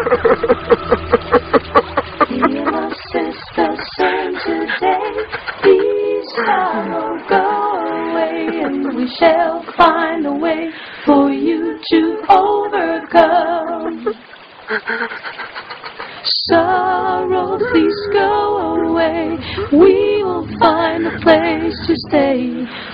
Dear my sister, sing today, peace, sorrow, go away, and we shall find a way for you to overcome. Sorrow, please go away, we will find a place to stay.